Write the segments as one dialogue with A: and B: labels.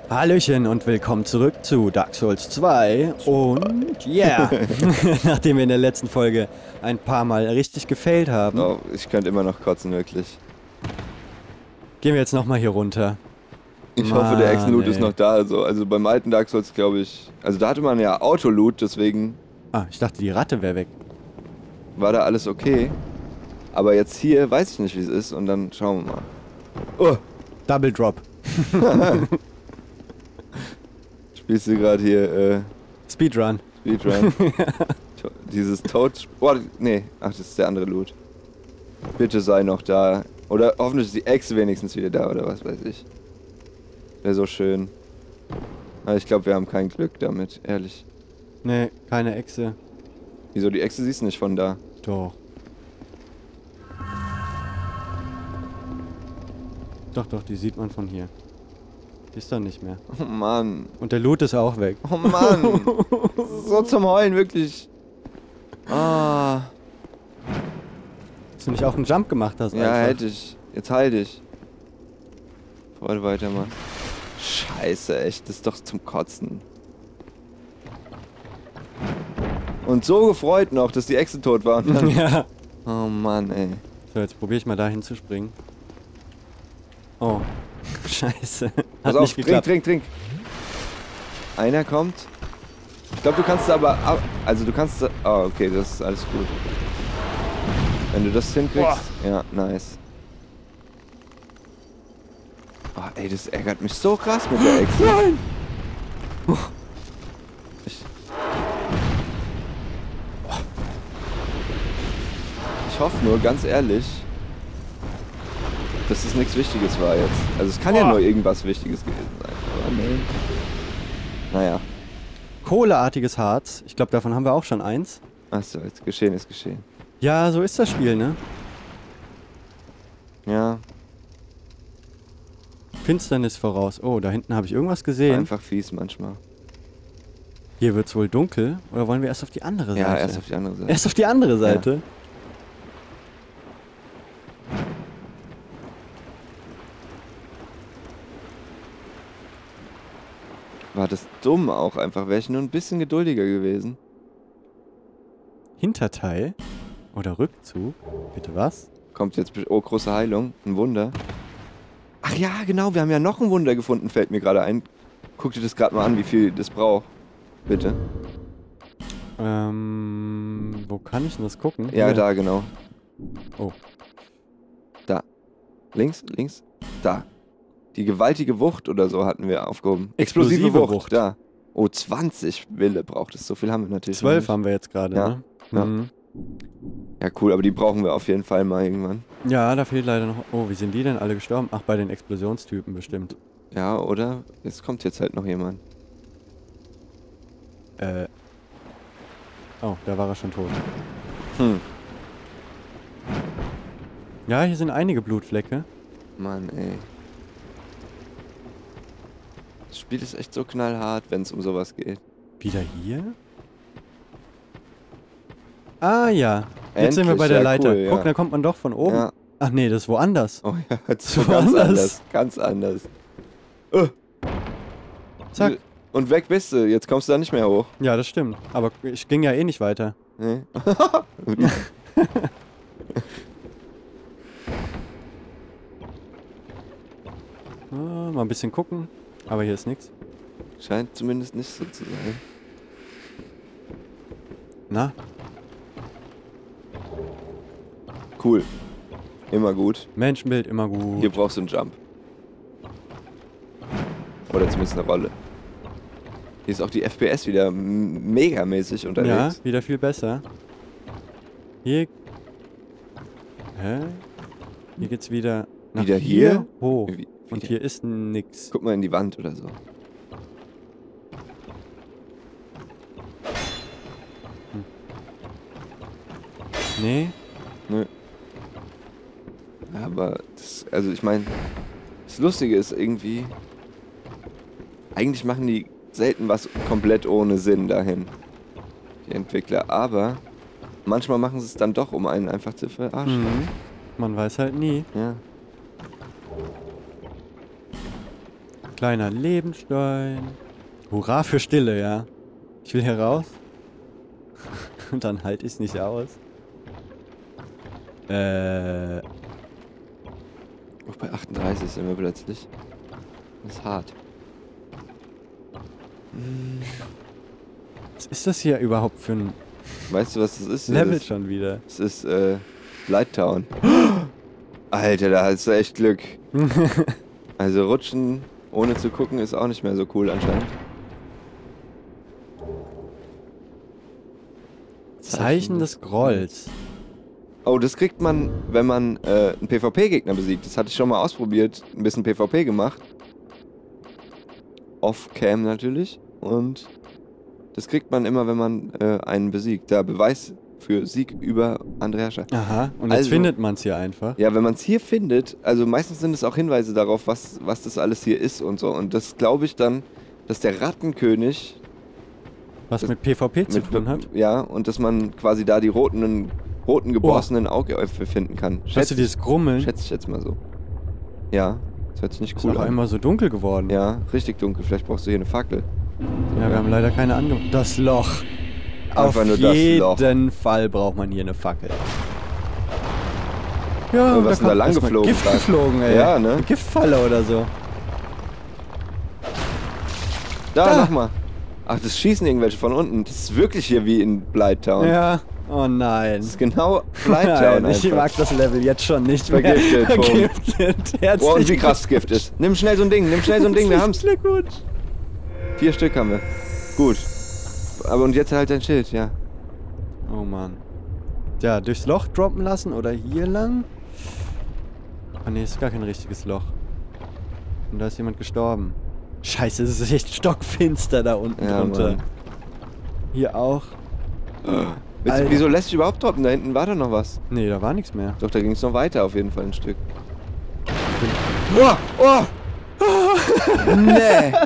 A: Hallöchen und willkommen zurück zu Dark Souls 2 und ja, nachdem wir in der letzten Folge ein paar Mal richtig gefailt haben,
B: Oh, ich könnte immer noch kotzen, wirklich.
A: gehen wir jetzt nochmal hier runter.
B: Ich hoffe, der Ex-Loot ist
A: ey.
B: noch da. Also beim alten Dark Souls, glaube ich. Also da hatte man ja Auto-Loot, deswegen
A: Ah, ich dachte, die Ratte wäre weg.
B: war da alles okay. Aber jetzt hier weiß ich nicht, wie es ist. Und dann schauen wir mal. Oh,
A: Double Drop.
B: spielst du gerade hier
A: Speedrun.
B: Speedrun? Dieses Toad... Oh, nee. Ach, das ist der andere Loot. Bitte sei noch da. Oder hoffentlich ist die Echse wenigstens wieder da, oder was weiß ich. Wäre so schön. Aber ich glaube, wir haben kein Glück damit, ehrlich.
A: Nee, keine Echse.
B: Wieso, die Echse siehst du nicht von da?
A: Doch. Doch, die sieht man von hier. Die ist da nicht mehr.
B: Oh Mann.
A: Und der Loot ist auch weg.
B: Oh Mann. So zum Heulen, wirklich. Ah.
A: Dass du nicht auch einen Jump gemacht hast
B: Ja,
A: einfach.
B: hätte ich. Jetzt halt dich. Freude weitermachen. Scheiße, echt. Das ist doch zum Kotzen. Und so gefreut noch, dass die Echse tot war. Und dann
A: Ja.
B: oh Mann, ey.
A: So, jetzt probiere ich mal dahin zu springen. Oh. Scheiße.
B: Pass
A: Hat
B: auf,
A: nicht geklappt.
B: trink. Einer kommt. Ich glaube, du kannst aber... Also du kannst... Oh, okay, das ist alles gut. Wenn du das hinkriegst...
A: Boah.
B: Ja, nice. Oh, ey, das ärgert mich so krass mit der Echse.
A: Nein!
B: Ich hoffe nur, ganz ehrlich, dass es nichts Wichtiges war jetzt. Also es kann ja nur irgendwas Wichtiges gewesen sein. Aber nee. Naja.
A: Kohleartiges Harz. Ich glaube, davon haben wir auch schon eins.
B: Achso, jetzt geschehen ist geschehen.
A: Ja, so ist das Spiel, ne?
B: Ja,
A: Finsternis voraus. Oh, da hinten habe ich irgendwas gesehen.
B: einfach fies manchmal.
A: Hier wird's wohl dunkel. Oder wollen wir erst auf die andere Seite?
B: Ja, erst auf die andere Seite.
A: Erst auf die andere Seite?
B: War das dumm auch einfach. Wäre ich nur ein bisschen geduldiger gewesen.
A: Hinterteil? Oder Rückzug? Bitte was?
B: Kommt jetzt... Oh, große Heilung. Ein Wunder. Ach ja, genau. Wir haben ja noch ein Wunder gefunden, fällt mir gerade ein. Guck dir das gerade mal an, wie viel das braucht. Bitte.
A: Wo kann ich denn das gucken?
B: Ja,
A: Hier.
B: da, genau.
A: Oh.
B: Da. Links. Da. Die gewaltige Wucht oder so hatten wir aufgehoben.
A: Explosive Wucht.
B: Da. Oh, 20 Wille braucht es. So viel haben wir natürlich
A: 12
B: nicht.
A: haben wir jetzt gerade,
B: Ja,
A: ne?
B: ja.
A: Mhm.
B: Ja, cool, aber die brauchen wir auf jeden Fall mal irgendwann.
A: Ja, da fehlt leider noch... Oh, wie sind die denn alle gestorben? Ach, bei den Explosionstypen bestimmt.
B: Ja, oder? Jetzt kommt jetzt halt noch jemand.
A: Oh, da war er schon tot.
B: Hm.
A: Ja, hier sind einige Blutflecke.
B: Mann, ey. Das Spiel ist echt so knallhart, wenn es um sowas geht.
A: Wieder hier? Ah ja, jetzt sind wir
B: Endlich,
A: bei der
B: ja,
A: Leiter.
B: cool, ja.
A: Guck, da kommt man doch von oben.
B: Ja.
A: Ach nee, das ist woanders.
B: Oh ja, jetzt
A: So
B: so ganz
A: anders.
B: anders. Ganz anders.
A: Zack.
B: Und weg bist du. Jetzt kommst du da nicht mehr hoch.
A: Ja, das stimmt. Aber ich ging ja eh nicht weiter.
B: Nee.
A: Mal ein bisschen gucken. Aber hier ist nichts.
B: Scheint zumindest nicht so zu sein.
A: Na,
B: Cool. Immer gut.
A: Menschenbild immer gut.
B: Hier brauchst du einen Jump. Oder zumindest eine Rolle. Hier ist auch die FPS wieder megamäßig
A: Ja,
B: unterwegs.
A: wieder viel besser. Hier... Hä? Hier geht's wieder nach
B: Wieder hier?
A: hoch.
B: Wie-
A: Und
B: wieder-
A: hier ist nix.
B: Guck mal in die Wand oder so.
A: Nee?
B: Nö. Aber das, also ich meine, das Lustige ist irgendwie, eigentlich machen die selten was komplett ohne Sinn dahin, die Entwickler. Aber manchmal machen sie es dann doch, um einen einfach zu verarschen.
A: Mhm. Man weiß halt nie.
B: Ja.
A: Kleiner Lebensstein. Hurra für Stille, ja. Ich will hier raus. Und dann halte ich es nicht aus.
B: Oh, bei 38 sind wir plötzlich. Das ist hart.
A: Was ist das hier überhaupt für ein
B: Weißt du, was das ist?
A: Level
B: Das,
A: schon wieder?
B: das ist, Light Town. Alter, da hast du echt Glück. Also rutschen ohne zu gucken ist auch nicht mehr so cool anscheinend.
A: Zeichen des Grolls.
B: Oh, das kriegt man, wenn man einen PvP-Gegner besiegt. Das hatte ich schon mal ausprobiert. Ein bisschen PvP gemacht. Off-Cam natürlich. Und das kriegt man immer, wenn man einen besiegt. Der Beweis für Sieg über andere Herrscher.
A: Aha, und jetzt
B: Also-
A: findet man es hier einfach.
B: Ja, wenn man es hier findet, also meistens sind es auch Hinweise darauf, was das alles hier ist und so. Und das glaube ich dann, dass der Rattenkönig
A: Was
B: das-
A: mit PvP zu tun hat.
B: Ja, und dass man quasi da die roten geborstenen Augäpfel finden kann.
A: Hörst du dieses Grummeln?
B: Schätze ich jetzt mal so. Ja, das hört sich nicht
A: Ist
B: cool
A: auf
B: an.
A: einmal so dunkel geworden.
B: Ja, richtig dunkel. Vielleicht brauchst du hier eine Fackel.
A: Ja, wir haben leider keine ange... Das Loch.
B: Einfach
A: Auf
B: nur das Loch.
A: jeden Fall braucht man hier eine Fackel. Ja,
B: Was ist denn da lang
A: erstmal
B: geflogen
A: Gift
B: gerade?
A: geflogen, ey.
B: Ja, ne?
A: Eine Giftfalle oder so.
B: Da, nochmal. Ach, das schießen irgendwelche von unten. Das ist wirklich hier wie in Blighttown.
A: Ja. Oh nein.
B: Das ist genau Blighttown
A: Nein, ich
B: einfach.
A: mag das Level jetzt schon nicht mehr.
B: Vergiftet, boom.
A: Vergiftet. Herzlichen
B: Boah, und wie krass das Gift ist. Nimm schnell so ein Ding, wir haben's.
A: Glückwunsch.
B: 4 Stück haben wir. Gut. Aber und jetzt halt dein Schild, ja.
A: Oh Mann. Ja, durchs Loch droppen lassen oder hier lang? Ah ne, ist gar kein richtiges Loch. Und da ist jemand gestorben. Scheiße, es ist echt stockfinster da unten
B: Ja,
A: drunter.
B: Mann.
A: Hier auch. Alter.
B: Wieso lässt sich überhaupt droppen? Da hinten war doch noch was.
A: Nee, da war nichts mehr.
B: Doch, da ging es noch weiter auf jeden Fall ein Stück.
A: Oh, oh.
B: Nee.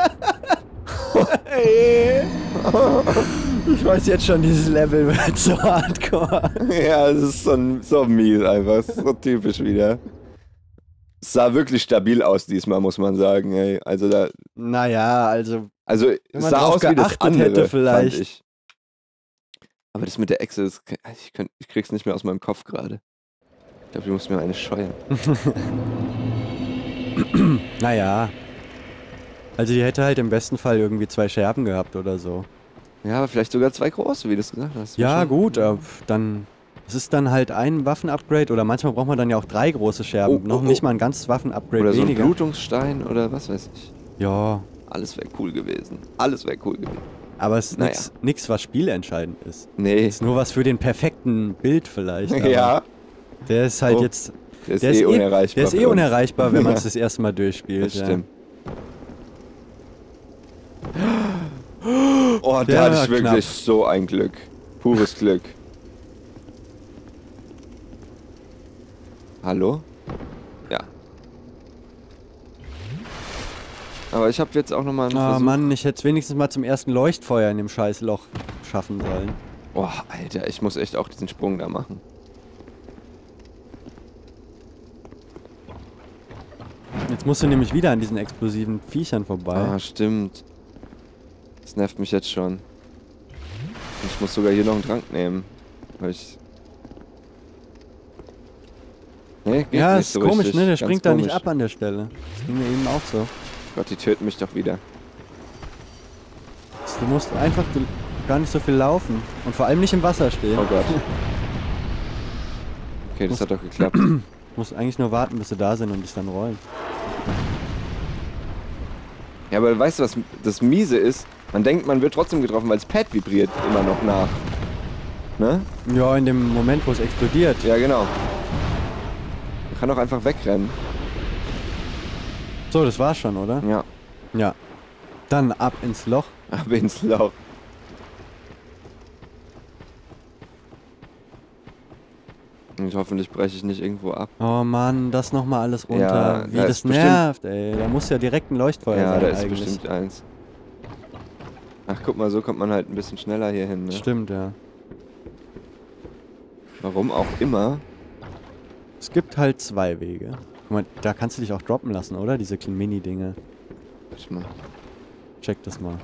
A: Ich weiß jetzt schon, dieses Level wird so hardcore.
B: Ja, es ist so mies einfach. Es ist so typisch wieder. Es sah wirklich stabil aus diesmal, muss man sagen, ey. Also da.
A: Naja, also
B: Also
A: Wenn
B: es
A: man
B: sah
A: drauf
B: aus wie das
A: geachtet
B: andere,
A: hätte vielleicht.
B: fand ich. Aber das mit der Echse, ich krieg's nicht mehr aus meinem Kopf gerade. Ich glaube, du musst mir eine scheuern.
A: naja. Also die hätte halt im besten Fall irgendwie 2 Scherben gehabt oder so.
B: Ja, aber vielleicht sogar 2 große, wie du es gesagt hast.
A: Ja,
B: Schon-
A: gut, dann. Es ist dann halt ein Waffenupgrade oder manchmal braucht man dann ja auch 3 große Scherben.
B: Oh,
A: Noch
B: oh,
A: nicht
B: oh.
A: mal ein ganzes Waffenupgrade
B: Oder so ein
A: weniger.
B: Blutungsstein oder was weiß ich.
A: Ja,
B: Alles wäre cool gewesen. Alles wäre cool gewesen.
A: aber es ist
B: Naja.
A: nix, was spielentscheidend ist.
B: Nee.
A: Ist nur was für den perfekten Bild vielleicht. aber
B: Ja,
A: Der ist halt
B: Oh,
A: jetzt.
B: der ist unerreichbar.
A: Der ist
B: für uns.
A: unerreichbar, wenn man es
B: Ja,
A: das erste Mal durchspielt.
B: Das stimmt. Oh, da
A: Ja,
B: hatte ich wirklich
A: knapp.
B: so ein Glück. Pures Glück. Hallo? Ja. Aber ich habe jetzt auch nochmal einen
A: Ja. Oh
B: Versuch.
A: Mann, ich hätte es wenigstens mal zum ersten Leuchtfeuer in dem scheiß Loch schaffen sollen.
B: Oh, Alter, ich muss echt auch diesen Sprung da machen.
A: Jetzt musst du nämlich wieder an diesen explosiven Viechern vorbei.
B: Ah, stimmt. Das nervt mich jetzt schon. Ich muss sogar hier noch einen Trank nehmen. Weil ich... Nee, geht
A: Ja,
B: nicht
A: ist
B: so
A: komisch,
B: richtig.
A: ne? Der
B: Ganz
A: springt da nicht
B: komisch.
A: ab an der Stelle. Das ging mir eben auch so.
B: Gott, die töten mich doch wieder.
A: Du musst einfach gar nicht so viel laufen. Und vor allem nicht im Wasser stehen.
B: Oh Gott. Okay, das hat doch geklappt.
A: Du musst eigentlich nur warten, bis sie da sind und dich dann rollen.
B: Ja, aber weißt du, was das Miese ist? Man denkt, man wird trotzdem getroffen, weil das Pad vibriert immer noch nach. Ne?
A: Ja, in dem Moment, wo es explodiert.
B: Ja, genau. Man kann auch einfach wegrennen.
A: So, das war's schon, oder?
B: Ja.
A: Ja. Dann ab ins Loch.
B: Ab ins Loch. Und hoffentlich breche ich nicht irgendwo ab.
A: Oh Mann, das nochmal alles runter.
B: Ja,
A: Wie
B: da
A: das
B: ist bestimmt-
A: nervt, ey. Da muss ja direkt ein Leuchtfeuer
B: Ja,
A: sein
B: da ist
A: eigentlich.
B: bestimmt eins. Ach, guck mal, so kommt man halt ein bisschen schneller hier hin, ne?
A: Stimmt, ja.
B: Warum auch immer.
A: Es gibt halt 2 Wege. Guck mal, da kannst du dich auch droppen lassen, oder? Diese kleinen Mini-Dinge.
B: Warte mal.
A: Check das mal.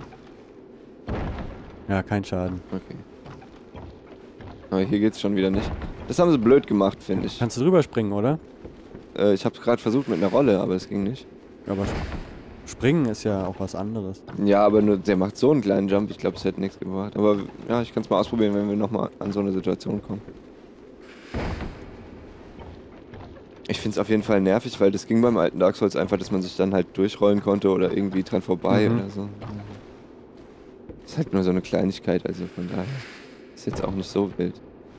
A: Ja, kein Schaden.
B: Okay. Aber hier geht's schon wieder nicht. Das haben sie blöd gemacht, finde ich.
A: Kannst du drüber springen, oder?
B: Ich hab's gerade versucht mit einer Rolle, aber es ging nicht.
A: Ja, aber springen ist ja auch was anderes.
B: Ja, aber nur der macht so einen kleinen Jump. Ich glaube, es hätte nichts gebracht. Aber ja, ich kann es mal ausprobieren, wenn wir nochmal an so eine Situation kommen. Ich finde es auf jeden Fall nervig, weil das ging beim alten Dark Souls einfach, dass man sich dann halt durchrollen konnte oder irgendwie dran vorbei oder so. Ist halt nur so eine Kleinigkeit, also von daher ist jetzt auch nicht so wild.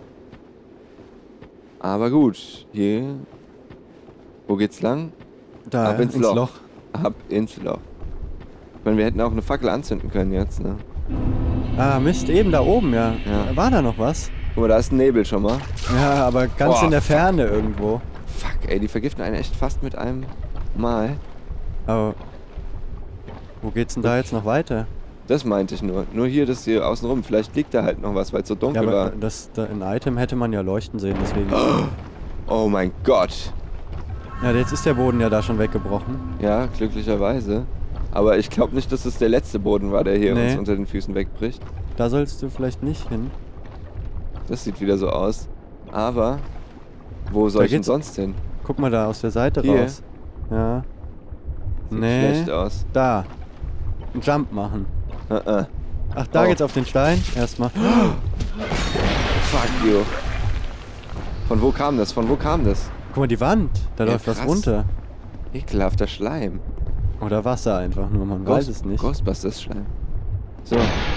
B: Aber gut, hier. Wo geht's lang?
A: Da,
B: Ab ins Loch. Ab ins Loch. Ich meine, wir hätten auch eine Fackel anzünden können jetzt, ne?
A: Ah, Mist, eben da oben, ja.
B: Ja.
A: War da noch was?
B: Guck mal, da ist ein Nebel schon mal.
A: Ja, aber ganz
B: Boah,
A: in der Ferne irgendwo.
B: Fuck, ey, die vergiften einen echt fast mit einem Mal.
A: Aber wo geht's denn da jetzt noch weiter?
B: Das meinte ich nur. Nur hier, das hier außenrum. Vielleicht liegt da halt noch was, weil es so
A: Ja,
B: dunkel
A: aber
B: war.
A: ein Item hätte man ja leuchten sehen, deswegen.
B: Oh mein Gott.
A: Ja, jetzt ist der Boden ja da schon weggebrochen.
B: Ja, glücklicherweise. Aber ich glaube nicht, dass es der letzte Boden war, der hier
A: Nee.
B: uns unter den Füßen wegbricht.
A: Da sollst du vielleicht nicht hin.
B: Das sieht wieder so aus. Aber wo soll
A: Da
B: ich denn
A: geht's-
B: sonst hin?
A: Guck mal da aus der Seite
B: Hier?
A: raus. Ja.
B: Sieht
A: Nee.
B: schlecht aus.
A: Da. Einen Jump machen.
B: Ach,
A: Da
B: Oh.
A: geht's auf den Stein. Erstmal.
B: fuck you. Von wo kam das? Von wo kam das?
A: Guck mal, die Wand. Da
B: Ja,
A: läuft was
B: krass.
A: runter.
B: Ekelhafter Schleim.
A: Oder Wasser einfach nur, man weiß es nicht.
B: Ghostbusters Schleim. So.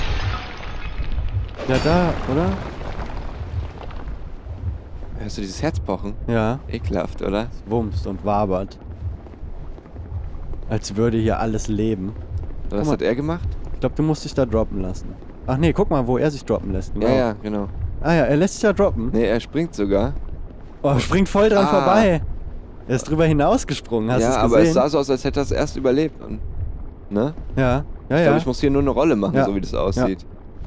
A: Ja, da, oder?
B: Hörst du dieses Herz pochen?
A: Ja.
B: Ekelhaft, oder?
A: Wumst und wabert. Als würde hier alles leben.
B: Was
A: mal.
B: hat er gemacht?
A: Ich glaube, du musst dich da droppen lassen. Ach nee, guck mal, wo er sich droppen lässt. Genau.
B: Ja, ja, genau.
A: Ah ja, er lässt sich ja droppen.
B: Nee, er springt sogar.
A: Oh, springt voll dran
B: Ah.
A: vorbei. Er ist drüber hinausgesprungen, hast du
B: Ja,
A: es
B: aber es
A: gesehen?
B: sah so aus, als hätte er es erst überlebt. Und, ne?
A: Ja, ja,
B: Ich
A: ja.
B: glaube, ich muss hier nur eine Rolle machen,
A: Ja.
B: so wie das aussieht.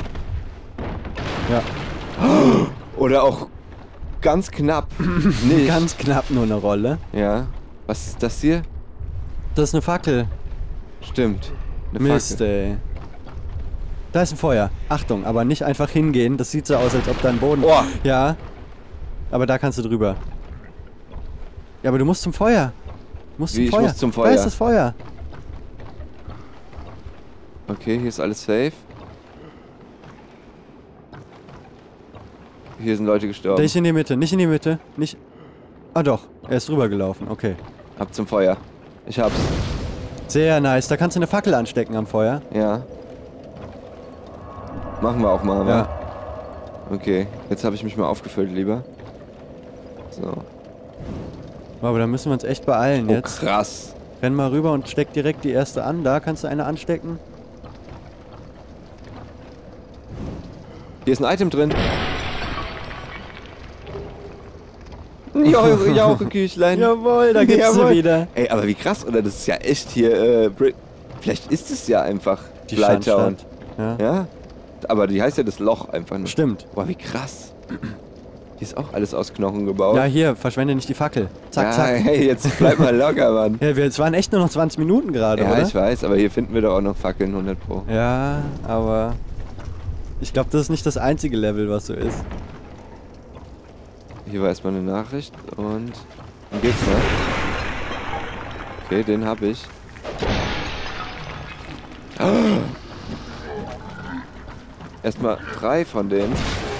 A: ja.
B: Oder auch ganz knapp. Nicht.
A: Ganz knapp nur eine Rolle.
B: Ja. Was ist das hier?
A: Das ist eine Fackel.
B: Stimmt. Eine
A: Mist,
B: Fackel.
A: ey. Da ist ein Feuer. Achtung, aber nicht einfach hingehen. Das sieht so aus, als ob da ein Boden...
B: Oh.
A: Ja. Aber da kannst du drüber. Ja, aber du musst zum Feuer. Du musst
B: Wie, ich
A: zum Feuer.
B: muss zum
A: Da
B: Feuer?
A: ist das Feuer.
B: Okay, hier ist alles safe. Hier sind Leute gestorben.
A: Nicht in die Mitte, nicht in die Mitte. Nicht... Ah doch, er ist drüber gelaufen. Okay.
B: Ab zum Feuer. Ich hab's.
A: Sehr nice. Da kannst du eine Fackel anstecken am Feuer.
B: Ja. Machen wir auch mal, wa?
A: Ja.
B: Okay, jetzt habe ich mich mal aufgefüllt, lieber. So.
A: Aber da müssen wir uns echt beeilen
B: Oh,
A: jetzt.
B: krass.
A: Renn mal rüber und steck direkt die erste an. Da kannst du eine anstecken.
B: Hier ist ein Item drin. Jaucheküchlein.
A: Jawohl, da gibt's sie
B: Jawohl.
A: wieder.
B: Ey, aber wie krass, oder? Das ist ja echt hier, vielleicht ist es ja einfach
A: Die
B: Blighttown.
A: Schandstadt. Ja.
B: Ja? Aber die heißt ja das Loch einfach nur.
A: Stimmt.
B: Boah, wie krass. Hier ist auch alles aus Knochen gebaut.
A: Ja, hier, verschwende nicht die Fackel. Zack,
B: ja,
A: zack.
B: Hey, jetzt bleib mal locker, Mann.
A: Ja, es waren echt nur noch 20 Minuten gerade,
B: Ja,
A: oder?
B: ich weiß, aber hier finden wir doch auch noch Fackeln, 100 Pro.
A: Ja, aber ich glaube, das ist nicht das einzige Level, was so ist.
B: Hier war erstmal eine Nachricht und dann geht's mal. Okay, den hab ich. Erstmal 3 von denen.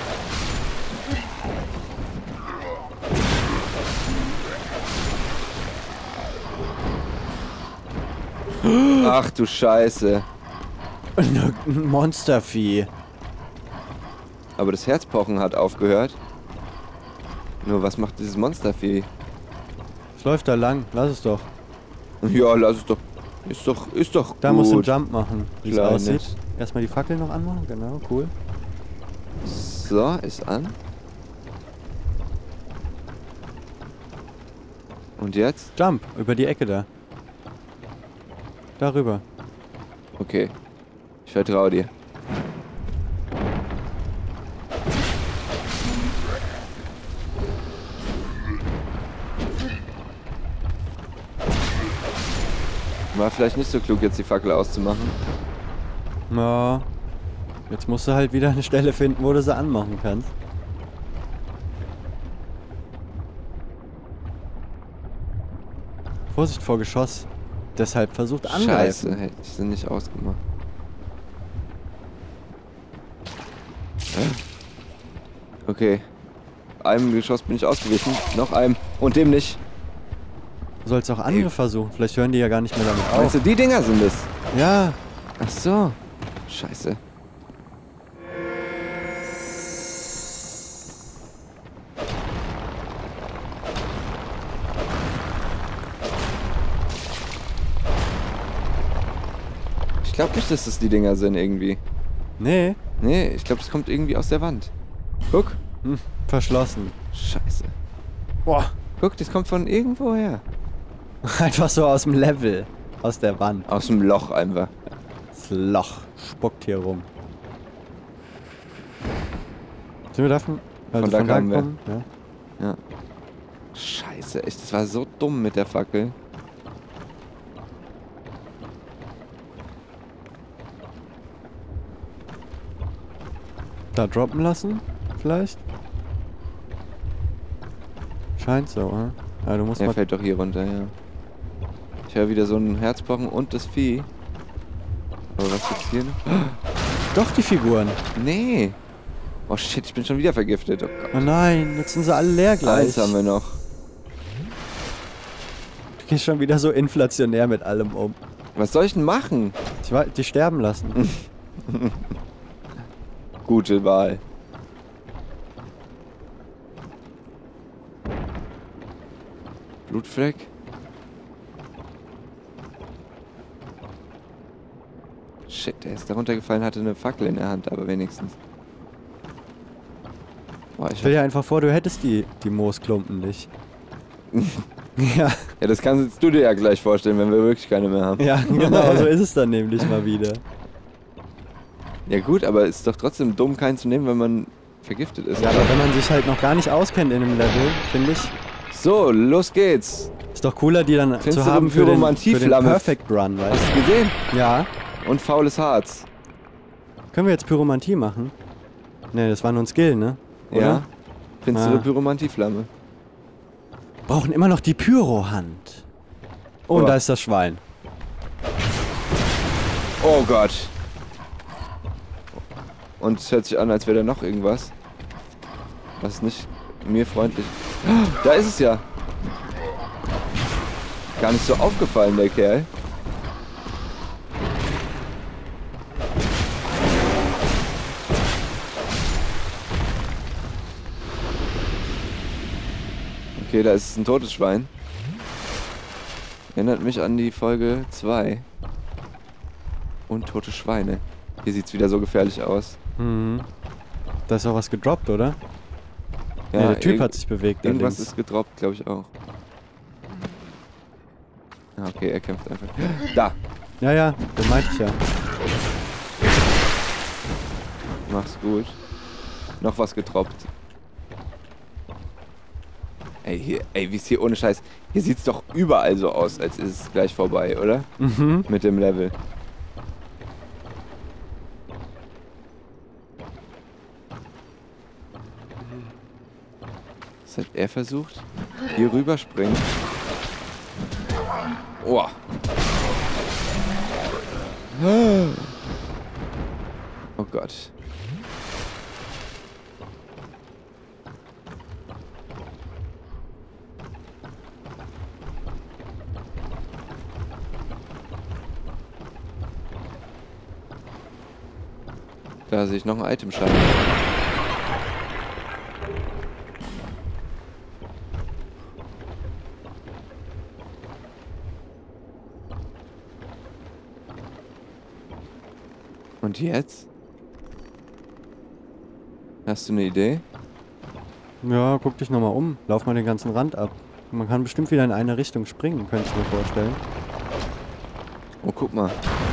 B: Ach du Scheiße.
A: Ein Monstervieh.
B: Aber das Herzpochen hat aufgehört. Nur was macht dieses Monstervieh?
A: Es läuft da lang, lass es doch.
B: Ja, lass es doch. Ist doch
A: Da
B: gut.
A: musst du einen Jump machen, wie es
B: Kleine.
A: aussieht. Erstmal die Fackel noch anmachen, genau, cool.
B: So, ist an. Und jetzt?
A: Jump, über die Ecke da. Darüber.
B: Okay. Ich vertraue dir. War vielleicht nicht so klug, jetzt die Fackel auszumachen.
A: Ja. Jetzt musst du halt wieder eine Stelle finden, wo du sie anmachen kannst. Vorsicht vor Geschoss. Deshalb versucht angreifen.
B: Scheiße, hätte ich sie nicht ausgemacht. Okay. Einem Geschoss bin ich ausgewichen. Noch einem. Und dem nicht.
A: Du sollst auch andere versuchen. Vielleicht hören die ja gar nicht mehr damit auf.
B: Meinst du, die Dinger sind es?
A: Ja.
B: Ach so. Scheiße. Ich glaube nicht, dass das die Dinger sind irgendwie.
A: Nee.
B: Nee, ich glaube, es kommt irgendwie aus der Wand. Guck.
A: Verschlossen.
B: Scheiße.
A: Boah.
B: Guck, das kommt von irgendwo her.
A: Einfach so aus dem Level. Aus der Wand.
B: Aus dem Loch einfach.
A: Das Loch spuckt hier rum. Sind wir davon?
B: Von da kamen wir.
A: kommen? Ja.
B: Ja. Scheiße, echt, das war so dumm mit der Fackel.
A: Da droppen lassen? Vielleicht? Scheint so, oder? Ja, du musst
B: Er
A: mal...
B: fällt doch hier runter, ja. Ich höre wieder so ein Herzpochen und das Vieh. Aber was jetzt hier noch?
A: Doch, die Figuren.
B: Nee. Oh shit, ich bin schon wieder vergiftet. Oh Gott.
A: Oh nein, jetzt sind sie alle leer gleich.
B: Eins haben wir noch.
A: Du gehst schon wieder so inflationär mit allem um.
B: Was soll ich denn machen?
A: Die sterben lassen.
B: Gute Wahl. Blutfleck. Shit, der ist da runtergefallen, hatte eine Fackel in der Hand, aber wenigstens. Boah,
A: Stell dir einfach vor, du hättest die Moosklumpen nicht. Ja.
B: Ja, das kannst du dir ja gleich vorstellen, wenn wir wirklich keine mehr haben.
A: Ja, genau, so ist es dann nämlich mal wieder.
B: Ja gut, aber es ist doch trotzdem dumm, keinen zu nehmen, wenn man vergiftet ist.
A: Ja, aber wenn man sich halt noch gar nicht auskennt in dem Level, finde ich,
B: So, los geht's.
A: ist doch cooler, die dann
B: Finstere
A: zu haben für den
B: Pyromantieflamme.
A: Perfect Run, weißt
B: Hast du gesehen?
A: du? Ja.
B: Und faules Harz.
A: Können wir jetzt Pyromantie machen? Ne, das war nur ein Skill, ne? Oder?
B: Ja. Finstere
A: Ah.
B: Pyromantieflamme.
A: Brauchen immer noch die Pyrohand. Oh, und
B: Oh.
A: da ist das Schwein.
B: Oh Gott. Und es hört sich an, als wäre da noch irgendwas. Was nicht mir freundlich. Da ist es ja. Gar nicht so aufgefallen, der Kerl. Okay, da ist ein totes Schwein. Erinnert mich an die Folge 2. Und tote Schweine. Hier sieht's wieder so gefährlich aus.
A: Mhm. Da ist auch was gedroppt, oder?
B: Ja,
A: Ja, der Typ hat sich bewegt. da
B: Irgendwas
A: links.
B: ist gedroppt, glaube ich auch. Ah, okay, er kämpft einfach. Da!
A: Ja, ja, das meinte ich ja.
B: Mach's gut. Noch was gedroppt. Ey, wie ist hier ohne Scheiß? Hier sieht's doch überall so aus, als ist es gleich vorbei, oder?
A: Mhm.
B: Mit dem Level. Was hat er versucht? Hier rüberspringen. Oh. Oh Gott. Da sehe ich noch ein Itemschein. Und jetzt? Hast du eine Idee?
A: Ja, guck dich nochmal um. Lauf mal den ganzen Rand ab. Man kann bestimmt wieder in eine Richtung springen, könnte ich mir vorstellen.
B: Oh, guck mal.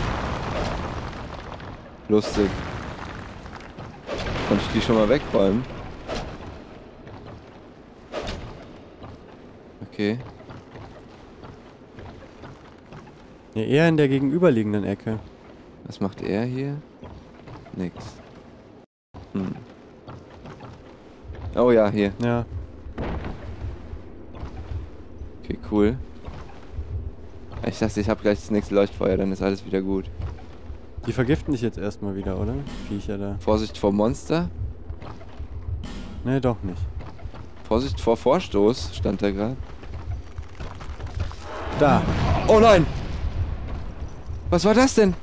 B: Lustig. Konnte ich die schon mal wegräumen? Okay.
A: Ja, eher in der gegenüberliegenden Ecke.
B: Was macht er hier? Nix. Oh ja, hier.
A: Ja.
B: Okay, cool. Ich dachte, ich habe gleich das nächste Leuchtfeuer, dann ist alles wieder gut.
A: Die vergiften dich jetzt erstmal wieder, oder? Viecher da.
B: Vorsicht vor Monster.
A: Nee, doch nicht.
B: Vorsicht vor Vorstoß, stand da gerade.
A: Da.
B: Oh nein! Was war das denn?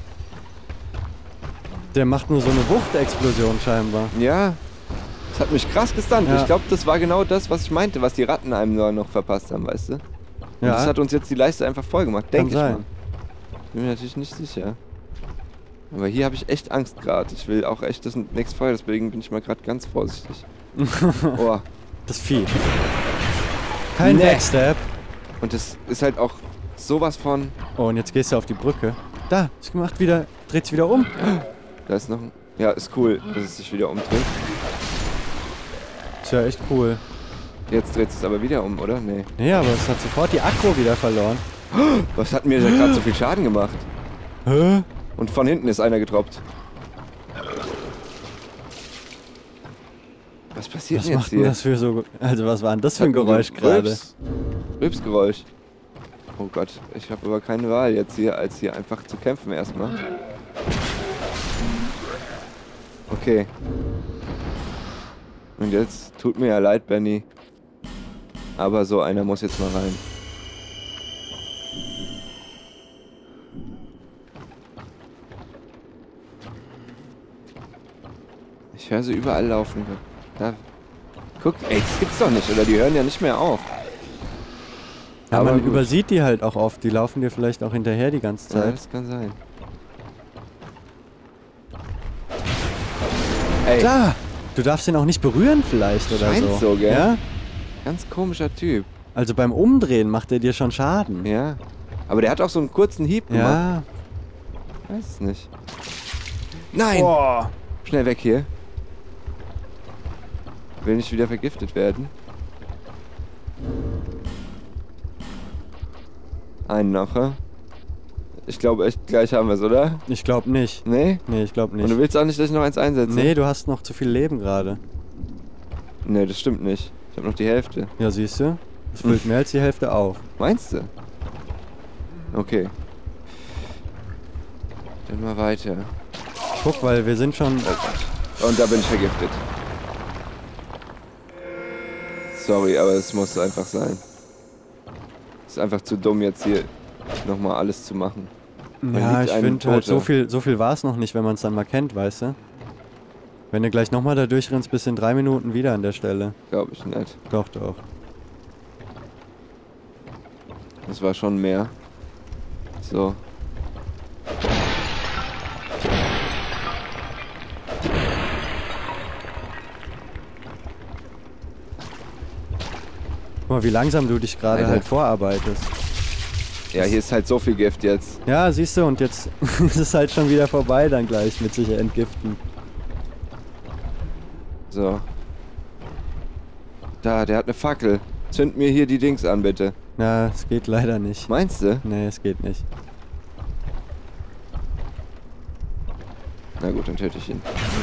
A: Der macht nur so eine Wuchtexplosion scheinbar.
B: Ja. Das hat mich krass gestunt.
A: Ja.
B: Ich glaube, das war genau das, was ich meinte, was die Ratten einem nur noch verpasst haben, weißt du? Und
A: Ja.
B: das hat uns jetzt die Leiste einfach voll gemacht, denke ich
A: sein.
B: mal. Bin mir natürlich nicht sicher. Aber hier habe ich echt Angst gerade. Ich will auch echt das nächste Feuer, deswegen bin ich mal gerade ganz vorsichtig. Oh.
A: Das Vieh. Kein
B: Nee.
A: Backstab.
B: Und das ist halt auch sowas von...
A: Oh, und jetzt gehst du auf die Brücke. Da, ist gemacht wieder, dreht sich wieder um.
B: Da ist noch ein... Ja, ist cool, dass es sich wieder umdreht.
A: Ist ja echt cool.
B: Jetzt dreht es aber wieder um, oder? Nee.
A: Nee, aber es hat sofort die Aggro wieder verloren.
B: Was hat mir da gerade so viel Schaden gemacht?
A: Hä?
B: Und von hinten ist einer gedroppt. Was passiert
A: Was
B: denn jetzt
A: macht denn
B: hier?
A: das für so... Also was war denn das für ein Geräusch gerade?
B: Rülpsgeräusch. Oh Gott, ich habe aber keine Wahl jetzt hier, als hier einfach zu kämpfen erstmal. Okay. Und jetzt tut mir ja leid, Benny. Aber so einer muss jetzt mal rein. Ich höre sie überall laufen. Da. Guck, ey, das gibt's doch nicht, oder? Die hören ja nicht mehr auf.
A: Ja,
B: Aber
A: man
B: gut.
A: übersieht die halt auch oft. Die laufen dir vielleicht auch hinterher die ganze
B: Ja,
A: Zeit.
B: das kann sein. Ey,
A: Da! Du darfst den auch nicht berühren vielleicht oder
B: Scheint
A: so.
B: so, gell?
A: Ja?
B: ganz komischer Typ.
A: Also beim Umdrehen macht er dir schon Schaden.
B: Ja. Aber der hat auch so einen kurzen Hieb gemacht.
A: Ja.
B: Weiß es nicht. Nein!
A: Boah.
B: Schnell weg hier. Will nicht wieder vergiftet werden. Einen noch, hä? Ich glaube echt, gleich haben wir es, oder?
A: Ich glaube nicht.
B: Nee?
A: Nee, ich glaube
B: Und
A: nicht.
B: du willst auch nicht, dass ich noch eins einsetze?
A: Nee, du hast noch zu viel Leben gerade.
B: Nee, das stimmt nicht. Ich habe noch die Hälfte.
A: Ja, siehst du? Das füllt mehr als die Hälfte auf.
B: Meinst du? Okay. Dann mal weiter.
A: Guck, weil wir sind schon...
B: Und da bin ich vergiftet. Sorry, aber es muss einfach sein. Ist einfach zu dumm, jetzt hier nochmal alles zu machen. Da
A: Ja,
B: liegt
A: ich
B: ein
A: finde halt,
B: Toter.
A: so viel war es noch nicht, wenn man es dann mal kennt, weißt du? Wenn du gleich nochmal da durchrennst, bist du in 3 Minuten wieder an der Stelle.
B: Glaube ich nicht.
A: Doch, doch.
B: Das war schon mehr. So.
A: Guck mal, wie langsam du dich gerade
B: Alter.
A: halt vorarbeitest.
B: Ja, hier ist halt so viel Gift jetzt.
A: Ja, siehst du, und jetzt ist es halt schon wieder vorbei dann gleich mit sich entgiften.
B: So. Da, der hat eine Fackel. Zünd mir hier die Dings an, bitte.
A: Ja, es geht leider nicht.
B: Meinst du?
A: Nee, es geht nicht.
B: Na gut, dann töte ich ihn.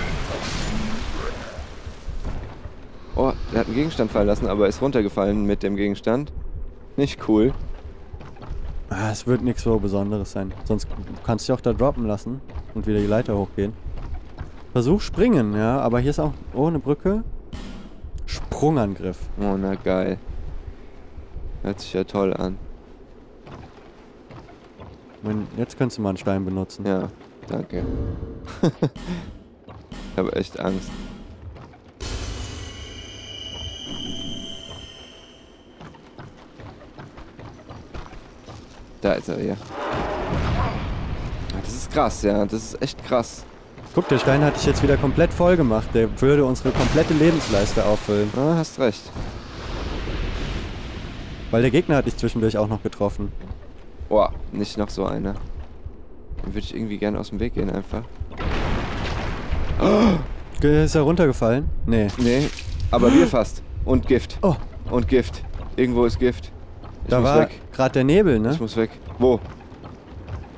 B: Oh, der hat einen Gegenstand fallen lassen, aber ist runtergefallen mit dem Gegenstand. Nicht cool.
A: Ah, es wird nichts so Besonderes sein. Sonst kannst du dich auch da droppen lassen und wieder die Leiter hochgehen. Versuch springen, ja, aber hier ist auch... Oh, eine Brücke. Sprungangriff.
B: Oh, na geil. Hört sich ja toll an.
A: Jetzt könntest du mal einen Stein benutzen.
B: Ja, danke. Ich habe echt Angst. Da ist er hier. Das ist krass, ja. Das ist echt krass.
A: Guck, der Stein hat dich jetzt wieder komplett voll gemacht. Der würde unsere komplette Lebensleiste auffüllen.
B: Ah, hast recht.
A: Weil der Gegner hat dich zwischendurch auch noch getroffen.
B: Boah, nicht noch so einer. Den würde ich irgendwie gerne aus dem Weg gehen einfach.
A: Ist er runtergefallen? Nee.
B: Nee, aber wir fast. Und Gift.
A: Oh,
B: Und Gift. Irgendwo ist Gift. Ich
A: da
B: muss
A: war
B: weg.
A: gerade der Nebel, ne?
B: Ich muss weg. Wo?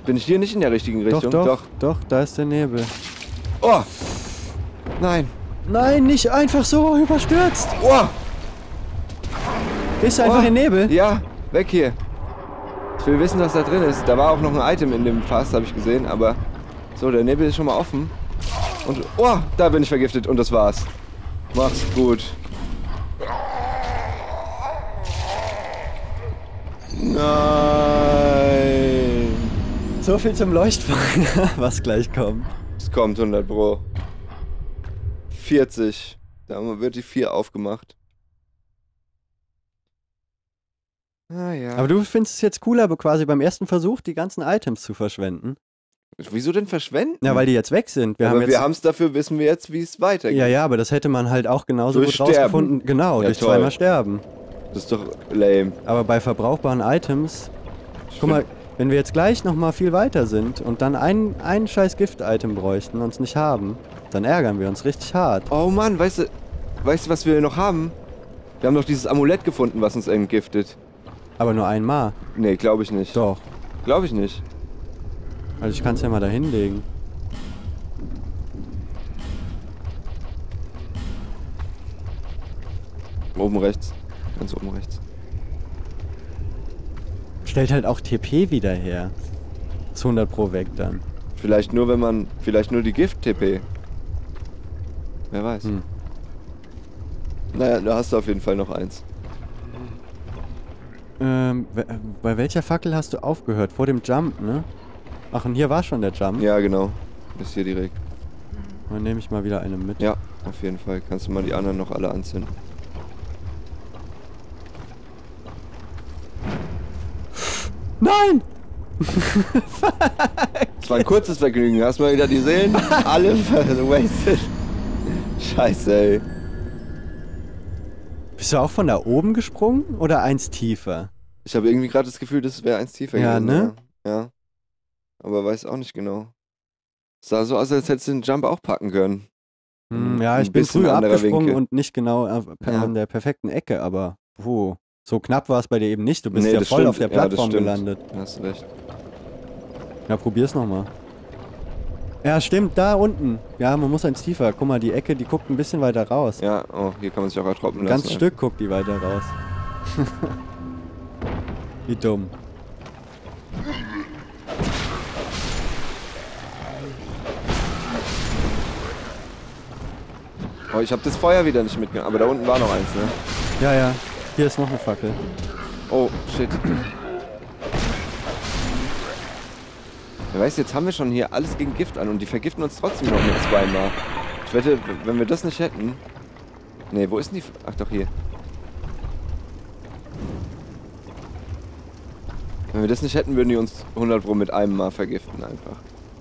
B: Bin ich hier nicht in der richtigen Richtung?
A: Doch, da ist der Nebel.
B: Oh! Nein!
A: Nein, nicht einfach so überstürzt!
B: Oh!
A: Gehst du einfach in den Nebel?
B: Ja, weg hier. Ich will wissen, was da drin ist. Da war auch noch ein Item in dem Fass, habe ich gesehen, aber... So, der Nebel ist schon mal offen. Und... Oh, da bin ich vergiftet und das war's. Mach's gut. Nein!
A: So viel zum Leuchtfeuer, was gleich kommt.
B: Es kommt 100 Pro. 40. Da wird die 4 aufgemacht. Ah ja.
A: Aber du findest es jetzt cooler, aber quasi beim ersten Versuch die ganzen Items zu verschwenden?
B: Wieso denn verschwenden?
A: Ja, weil die jetzt weg sind.
B: Wir haben es dafür, wissen wir jetzt, wie es weitergeht.
A: Ja, aber das hätte man halt auch genauso
B: Durch
A: gut
B: Sterben.
A: rausgefunden. Genau,
B: Ja,
A: durch
B: toll.
A: zweimal sterben.
B: Das ist doch lame.
A: Aber bei verbrauchbaren Items... Guck mal, wenn wir jetzt gleich nochmal viel weiter sind und dann ein scheiß Gift-Item bräuchten und es nicht haben, dann ärgern wir uns richtig hart.
B: Oh Mann, weißt du, was wir noch haben? Wir haben noch dieses Amulett gefunden, was uns entgiftet.
A: Aber nur einmal.
B: Nee, glaube ich nicht.
A: Doch.
B: Glaube ich nicht.
A: Also ich kann es ja mal da hinlegen.
B: Oben rechts. Ganz oben rechts.
A: Stellt halt auch TP wieder her. Ist 100 Pro weg dann.
B: Vielleicht nur, vielleicht nur die Gift-TP. Wer weiß. Naja, da hast du auf jeden Fall noch eins.
A: Bei welcher Fackel hast du aufgehört? Vor dem Jump, ne? Ach, und hier war schon der Jump.
B: Ja, genau. Ist hier direkt.
A: Dann nehme ich mal wieder eine mit.
B: Ja, auf jeden Fall. Kannst du mal die anderen noch alle anzünden.
A: Nein!
B: Es war ein kurzes Vergnügen. Hast mal wieder die Seelen alle wasted. Scheiße, ey.
A: Bist du auch von da oben gesprungen oder eins tiefer?
B: Ich habe irgendwie gerade das Gefühl, das wäre eins tiefer
A: Ja,
B: gewesen.
A: ne?
B: Ja. Aber weiß auch nicht genau. Sah so aus, als hättest du den Jump auch packen können.
A: Ja, ich
B: Ein
A: bin
B: bisschen
A: früh
B: anderer
A: abgesprungen
B: Winkel.
A: und nicht genau an der perfekten Ecke, aber so knapp war es bei dir eben nicht. Du bist ja
B: das
A: voll
B: stimmt.
A: auf der
B: Ja, das
A: Plattform
B: stimmt.
A: gelandet.
B: Da hast du recht.
A: Ja, probier's nochmal. Ja, stimmt, da unten. Ja, man muss eins tiefer. Guck mal, die Ecke, die guckt ein bisschen weiter raus.
B: Ja, oh, hier kann man sich auch ertroppen
A: Ein
B: lassen.
A: ganzes Stück guckt die weiter raus. Wie dumm.
B: Oh, ich habe das Feuer wieder nicht mitgenommen. Aber da unten war noch eins, ne?
A: Ja, hier ist noch eine Fackel.
B: Oh, shit. Ja, weißt du, jetzt haben wir schon hier alles gegen Gift an und die vergiften uns trotzdem noch mit zweimal. Ich wette, wenn wir das nicht hätten... Nee, wo ist denn die... Ach doch, hier. Wenn wir das nicht hätten, würden die uns 100 Pro mit einem Mal vergiften einfach.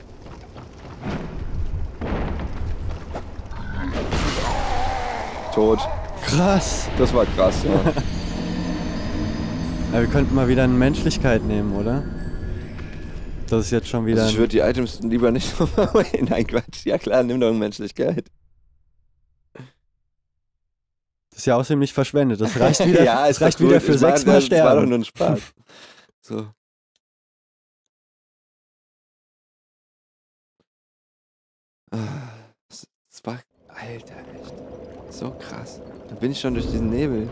B: Tot.
A: Krass.
B: Das war krass, ja.
A: Ja, wir könnten mal wieder eine Menschlichkeit nehmen, oder? Das ist jetzt schon wieder...
B: Also ich würde die Items lieber nicht nochmal... Nein, Quatsch. Ja klar, nimm doch eine Menschlichkeit.
A: Das ist ja außerdem nicht verschwendet. Das reicht wieder,
B: Ja,
A: das reicht wieder für 6 Mal
B: sterben. Das war doch
A: sterben.
B: nur ein Spaß. So. Das war... Alter, echt. So krass. Da bin ich schon durch diesen Nebel.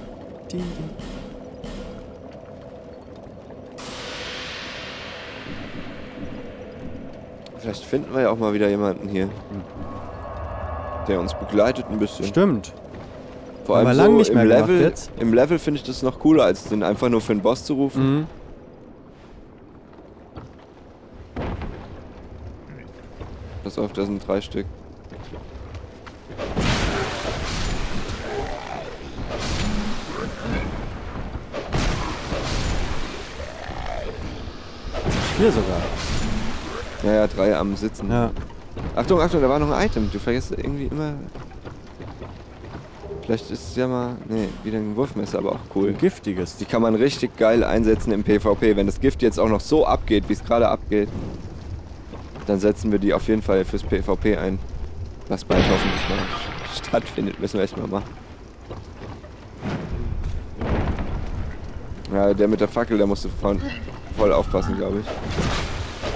B: Vielleicht finden wir ja auch mal wieder jemanden hier. Der uns begleitet ein bisschen.
A: Stimmt.
B: Vor
A: Haben
B: allem
A: wir lang
B: so
A: nicht mehr
B: im
A: gemacht
B: Level,
A: jetzt.
B: im Level finde ich das noch cooler, als den einfach nur für den Boss zu rufen.
A: Mhm.
B: Pass auf, da sind 3 Stück.
A: Hier sogar.
B: Ja, ja, 3 am Sitzen.
A: Ja.
B: Achtung, Achtung, da war noch ein Item. Du vergisst irgendwie immer... Vielleicht ist es ja mal... Nee, wieder ein Wurfmesser, aber auch cool.
A: Ein giftiges.
B: Die kann man richtig geil einsetzen im PvP. Wenn das Gift jetzt auch noch so abgeht, wie es gerade abgeht, dann setzen wir die auf jeden Fall fürs PvP ein. Was bald hoffentlich mal stattfindet, müssen wir echt mal machen. Ja, der mit der Fackel, der musste voll aufpassen, glaube ich.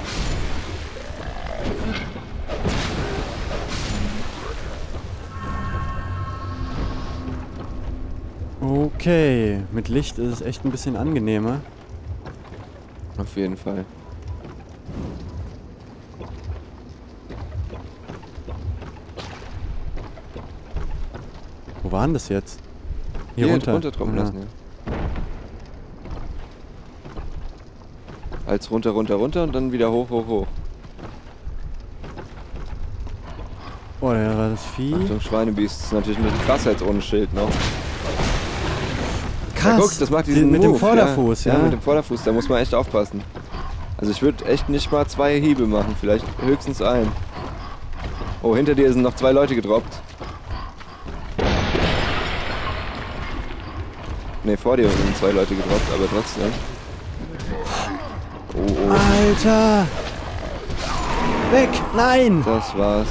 A: Okay, mit Licht ist es echt ein bisschen angenehmer.
B: Auf jeden Fall.
A: Wo war denn das jetzt?
B: Hier runter tropfen lassen, ja. Als runter und dann wieder hoch.
A: Oh, da war das Vieh.
B: Achtung, Schweinebiest. Das ist natürlich ein bisschen krasser als ohne Schild noch.
A: Krass.
B: Ja, guck, das macht diesen
A: mit
B: Move,
A: dem Vorderfuß, ja.
B: Ja, mit dem Vorderfuß, da muss man echt aufpassen. Also ich würde echt nicht mal 2 Hiebe machen, vielleicht höchstens einen. Oh, hinter dir sind noch 2 Leute gedroppt. Ne, vor dir sind 2 Leute gedroppt, aber trotzdem. Oh.
A: Alter! Weg! Nein!
B: Das war's.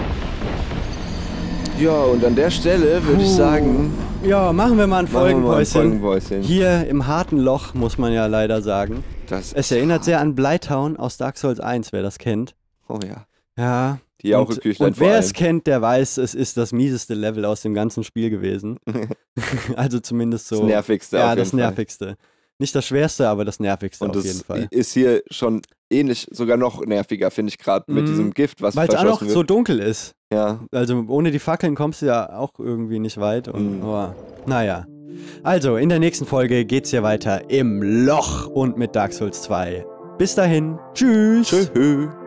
B: Ja, und an der Stelle würde ich sagen...
A: Ja, machen wir mal ein Folgenpäuschen.
B: Folgenpäuschen.
A: Hier im harten Loch, muss man ja leider sagen. Es erinnert sehr an Blighttown aus Dark Souls 1, wer das kennt.
B: Oh ja.
A: Ja.
B: Die Jauche-Küchlein
A: und wer es kennt, der weiß, es ist das mieseste Level aus dem ganzen Spiel gewesen. Also zumindest so.
B: Das nervigste
A: ja,
B: auf jeden
A: das nervigste. Nicht das schwerste, aber das nervigste
B: und
A: auf jeden Fall.
B: Und ist hier schon ähnlich, sogar noch nerviger, finde ich gerade, mit diesem Gift, was
A: weil es auch noch
B: wird.
A: so dunkel ist.
B: Ja.
A: Also ohne die Fackeln kommst du ja auch irgendwie nicht weit. Und, naja. Also, in der nächsten Folge geht's hier weiter im Loch und mit Dark Souls 2. Bis dahin. Tschüss.
B: Tschüss.